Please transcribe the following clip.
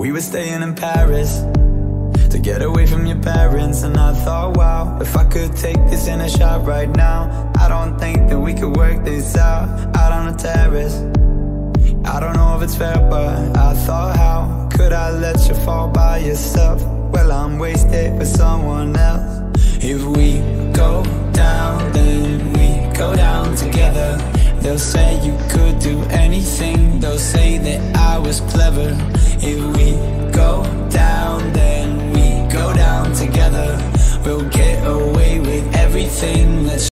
We were staying in Paris to get away from your parents. And I thought, wow, if I could take this in a shot right now, I don't think that we could work this out on the terrace. I don't know if it's fair, but I thought, how could I let you fall by yourself? Well, I'm wasted with someone else. If we go down, then we go down together. They'll say you could do anything, they'll say that I was clever. If we go down, then we go down together. We'll get away with everything. Let's